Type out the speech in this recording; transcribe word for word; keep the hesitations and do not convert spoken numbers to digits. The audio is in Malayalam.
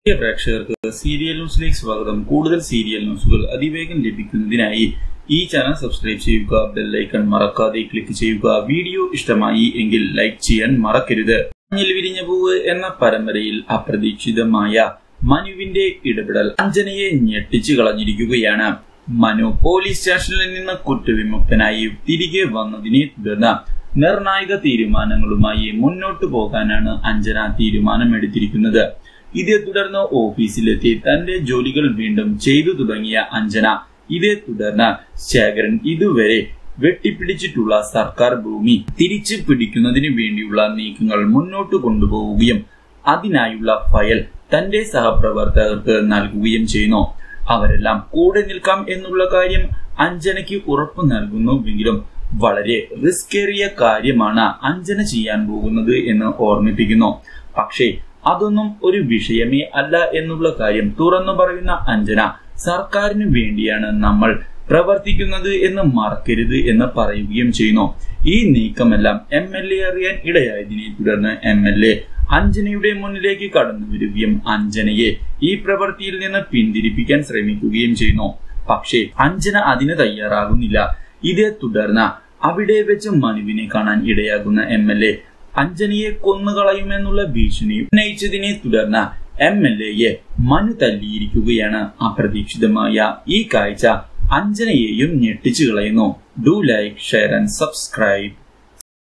പ്രിയ പ്രേക്ഷകർക്ക് സീരിയൽ ന്യൂസിലേക്ക് സ്വാഗതം. കൂടുതൽ സീരിയൽ ന്യൂസുകൾ അതിവേഗം ലഭിക്കുന്നതിനായി ഈ ചാനൽ സബ്സ്ക്രൈബ് ചെയ്യുക, ബെൽ ഐക്കൺ മറക്കാതെ ക്ലിക്ക് ചെയ്യുക. വീഡിയോ ഇഷ്ടമായി എങ്കിൽ ലൈക്ക് ചെയ്യാൻ മറക്കരുത്. മഞ്ഞിൽ വിരിഞ്ഞ പൂവ് എന്ന പരമ്പരയിൽ അപ്രതീക്ഷിതമായ മനുവിന്റെ ഇടപെടൽ അഞ്ജനയെ ഞെട്ടിച്ചു കളഞ്ഞിരിക്കുകയാണ്. മനു പോലീസ് സ്റ്റേഷനിൽ നിന്ന് കുറ്റവിമുക്തനായി തിരികെ വന്നതിനെ തുടർന്ന് നിർണായക തീരുമാനങ്ങളുമായി മുന്നോട്ടു പോകാനാണ് അഞ്ജന തീരുമാനമെടുത്തിരിക്കുന്നത്. ഇതേ തുടർന്ന് ഓഫീസിലെത്തി തന്റെ ജോലികൾ വീണ്ടും ചെയ്തു തുടങ്ങിയ അഞ്ജന ഇതേ തുടർന്ന് ശേഖരൻ ഇതുവരെ വെട്ടിപ്പിടിച്ചിട്ടുള്ള സർക്കാർ ഭൂമി തിരിച്ചു പിടിക്കുന്നതിന് വേണ്ടിയുള്ള നീക്കങ്ങൾ മുന്നോട്ട് കൊണ്ടുപോവുകയും അതിനായുള്ള ഫയൽ തന്റെ സഹപ്രവർത്തകർക്ക് നൽകുകയും ചെയ്യുന്നു. അവരെല്ലാം കൂടെ നിൽക്കാം എന്നുള്ള കാര്യം അഞ്ജനയ്ക്ക് ഉറപ്പു നൽകുന്നുവെങ്കിലും വളരെ റിസ്കേറിയ കാര്യമാണ് അഞ്ജന ചെയ്യാൻ പോകുന്നത് എന്ന് ഓർമ്മിപ്പിക്കുന്നു. പക്ഷേ അതൊന്നും ഒരു വിഷയമേ അല്ല എന്നുള്ള കാര്യം തുറന്നു പറയുന്ന അഞ്ജന സർക്കാരിന് വേണ്ടിയാണ് നമ്മൾ പ്രവർത്തിക്കുന്നത് എന്ന് മറക്കരുത് എന്ന് പറയുകയും ചെയ്യുന്നു. ഈ നീക്കമെല്ലാം എം എൽ എ അറിയാൻ ഇടയായതിനെ തുടർന്ന് എം എൽ എ അഞ്ജനയുടെ മുന്നിലേക്ക് കടന്നു വരികയും അഞ്ജനയെ ഈ പ്രവൃത്തിയിൽ നിന്ന് പിന്തിരിപ്പിക്കാൻ ശ്രമിക്കുകയും ചെയ്യുന്നു. പക്ഷേ അഞ്ജന അതിന് തയ്യാറാകുന്നില്ല. ഇതേ തുടർന്ന് അവിടെ വെച്ച് മനുവിനെ കാണാൻ ഇടയാകുന്ന എം എൽ എ അഞ്ജനയെ കൊന്നുകളയുമെന്നുള്ള ഭീഷണി ഉന്നയിച്ചതിനെ തുടർന്ന് എം എൽ എയെ മനു തല്ലിയിരിക്കുകയാണ്. അപ്രതീക്ഷിതമായ ഈ കാഴ്ച അഞ്ജനയെയും ഞെട്ടിച്ചു കളയുന്നു. Do like, share and subscribe.